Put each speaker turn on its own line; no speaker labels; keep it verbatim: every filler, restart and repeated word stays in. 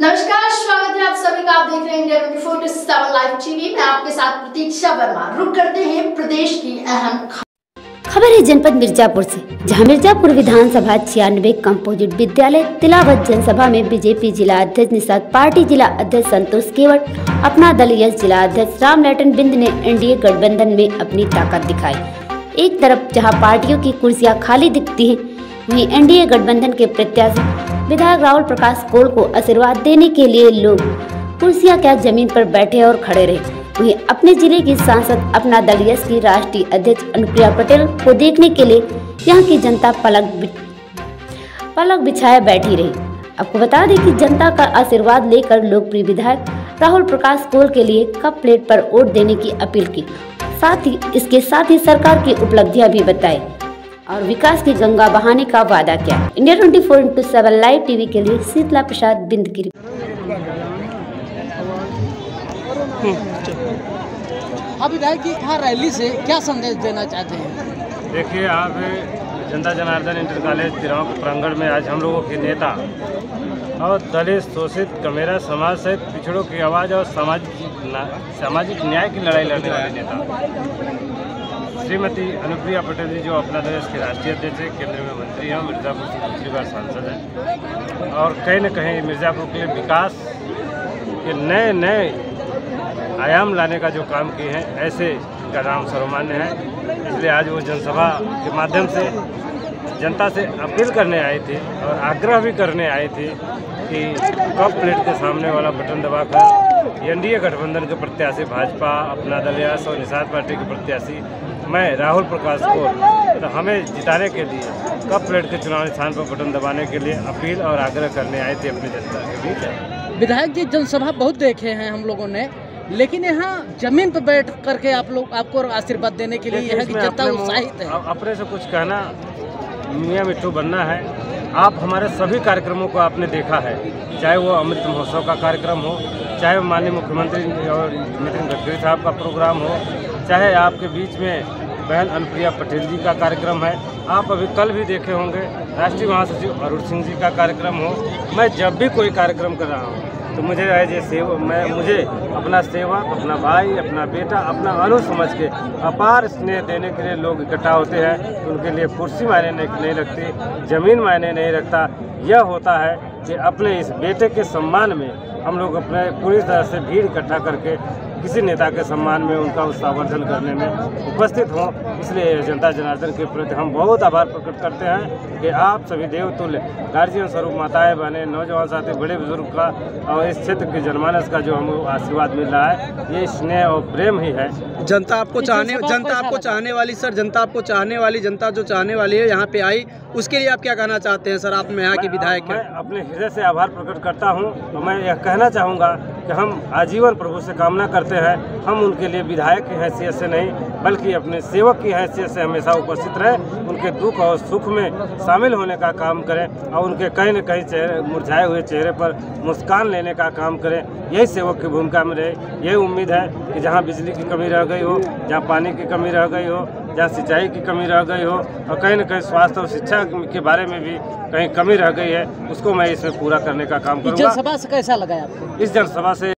नमस्कार, स्वागत है आप सभी का। आप देख रहे हैं India twenty four into seven live TV. मैं आपके साथ प्रतीक्षा वर्मा। रुक करते हैं प्रदेश की अहम
खबर है जनपद मिर्जापुर से, जहां मिर्जापुर विधानसभा छियानवे कंपोजिट विद्यालय तिलावत जनसभा में बीजेपी जिला अध्यक्ष निषाद, पार्टी जिला अध्यक्ष संतोष केवट, अपना दल यश जिला अध्यक्ष राम लैटन बिंद ने एनडीए गठबंधन में अपनी ताकत दिखाई। एक तरफ जहां पार्टियों की कुर्सियां खाली दिखती हैं, वहीं एनडीए गठबंधन के प्रत्याशी विधायक राहुल प्रकाश कोल को आशीर्वाद देने के लिए लोग कुर्सियां क्या जमीन पर बैठे और खड़े रहे। वहीं अपने जिले की सांसद अपना दल यश की राष्ट्रीय अध्यक्ष अनुप्रिया पटेल को देखने के लिए यहां की जनता पलक बि... पलक बिछाए बैठी रही। आपको बता दें कि जनता का आशीर्वाद लेकर लोकप्रिय विधायक राहुल प्रकाश कोल के लिए कप प्लेट पर वोट देने की अपील की। साथ ही इसके साथ ही सरकार की उपलब्धियां भी बताई और विकास की गंगा बहाने का वादा किया। India twenty four into seven live TV के लिए शीतला प्रसाद बिंद की।
अब विधायक की यहाँ रैली से क्या संदेश देना चाहते हैं?
देखिए, आप जनता जनार्दन इंटर कॉलेज तिराव के प्रांगण में आज हम लोगों के नेता और दलित शोषित कमेरा समाज सहित पिछड़ों की आवाज़ और सामाजिक सामाजिक न्याय की लड़ाई लड़ने वाले नेता श्रीमती अनुप्रिया पटेल जी, जो अपना देश के राष्ट्रीय अध्यक्ष है, केंद्र में मंत्री हैं, मिर्ज़ापुर से दूसरी बार सांसद हैं और कहीं न कहीं मिर्ज़ापुर के लिए विकास के नए नए आयाम लाने का जो काम किए हैं, ऐसे का नाम सर्वमान्य है। इसलिए आज वो जनसभा के माध्यम से जनता से अपील करने आए थे और आग्रह भी करने आए थे कि कप प्लेट के सामने वाला बटन दबाकर एनडीए गठबंधन के प्रत्याशी भाजपा, अपना दल यश और निषाद पार्टी के प्रत्याशी मैं राहुल प्रकाश को तो हमें जिताने के लिए कप प्लेट के चुनावी स्थान पर बटन दबाने के लिए अपील और आग्रह करने आए थे अपनी जनता के बीच।
विधायक जी, जनसभा बहुत देखे हैं हम लोगों ने, लेकिन यहाँ जमीन पर बैठ करके आप लोग आपको आशीर्वाद देने के लिए यहाँ की जनता उत्साहित है।
अपने से कुछ कहना मियाँ मिट्टू बनना है। आप हमारे सभी कार्यक्रमों को आपने देखा है, चाहे वो अमृत महोत्सव का कार्यक्रम हो, चाहे माननीय मुख्यमंत्री और नितिन गडकरी साहब का प्रोग्राम हो, चाहे आपके बीच में बहन अनुप्रिया पटेल जी का कार्यक्रम है। आप अभी कल भी देखे होंगे राष्ट्रीय महासचिव अरुण सिंह जी का कार्यक्रम हो। मैं जब भी कोई कार्यक्रम कर रहा हूँ तो मुझे एज ए सेव मैं मुझे अपना सेवा, अपना भाई, अपना बेटा, अपना अनु समझ के अपार स्नेह देने के लिए लोग इकट्ठा होते हैं। उनके लिए कुर्सी मायने नहीं रखती, ज़मीन मायने नहीं रखता। यह होता है कि अपने इस बेटे के सम्मान में हम लोग अपने पूरी तरह से भीड़ इकट्ठा करके किसी नेता के सम्मान में उनका उत्साहवर्धन करने में उपस्थित हों। इसलिए जनता जनार्दन के प्रति हम बहुत आभार प्रकट करते हैं कि आप सभी देवतुल्य गार्जियन स्वरूप माताएं, बहनें, नौजवान साथी, बड़े बुजुर्ग का और इस क्षेत्र के जनमानस का जो हमें आशीर्वाद मिल रहा है, ये स्नेह और प्रेम ही है।
जनता आपको चाहने जनता आपको चाहने वाली सर जनता आपको चाहने वाली जनता जो चाहने वाली है यहाँ पे आई, उसके लिए आप क्या कहना चाहते हैं सर? आप में यहाँ के विधायक हैं।
मैं अपने हृदय से आभार प्रकट करता हूँ और मैं यह कहना चाहूँगा कि हम आजीवन प्रभु से कामना करते हैं, हम उनके लिए विधायक की हैसियत से नहीं बल्कि अपने सेवक की हैसियत से हमेशा उपस्थित रहें, उनके दुख और सुख में शामिल होने का काम करें और उनके कहीं न कहीं चेहरे मुरझाए हुए चेहरे पर मुस्कान लेने का काम करें। यही सेवक की भूमिका में रहे। यही उम्मीद है कि जहाँ बिजली की कमी रह गई हो, जहाँ पानी की कमी रह गई हो, जहाँ सिंचाई की कमी रह गई हो और कहीं न कहीं स्वास्थ्य और शिक्षा के बारे में भी कहीं कमी रह गई है, उसको मैं इसमें पूरा करने का काम करूँगा।
जनसभा से कैसा लगा आपको?
इस जनसभा से